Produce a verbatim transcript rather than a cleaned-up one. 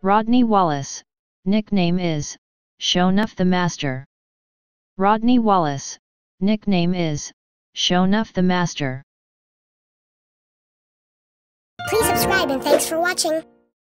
Rodney Wallace, nickname is Shonuff the Master. Rodney Wallace, nickname is Shonuff the Master. Please subscribe and thanks for watching.